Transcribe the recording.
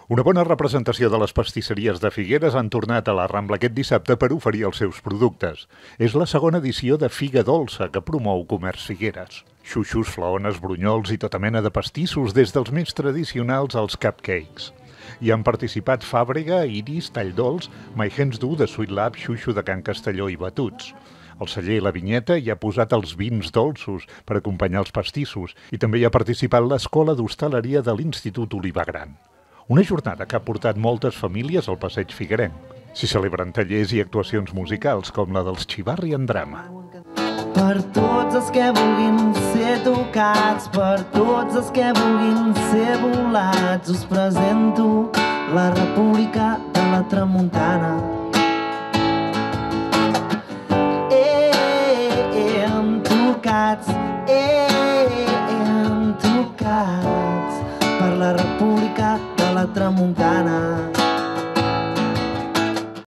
Una bona representació de les pastisseries de Figueres han tornat a la Rambla aquest dissabte per oferir els seus productes. És la segona edició de Figa Dolça que promou Comerç Figueres. Xuxos, flaones, brunyols i tota mena de pastissos des dels més tradicionals als cupcakes. Hi han participat Fàbrega, Iris, Talldolç, Maihens Du de Sweet Lab, Xuxo de Can Castelló i Batuts. El celler La Vinyeta hi ha posat els vins dolços per acompanyar els pastissos i també hi ha participat l'Escola d'Hostaleria de l'Institut Oliva Gran. Una jornada que ha portat moltes famílies al passeig figuerenc. S'hi celebren tallers i actuacions musicals com la dels Xivarri en Drama. Per tots els que vulguin ser tocats, per tots els que vulguin ser volats, us presento la República de la Tramuntana. Hem tocats, hem tocats per la República de la Tramuntana.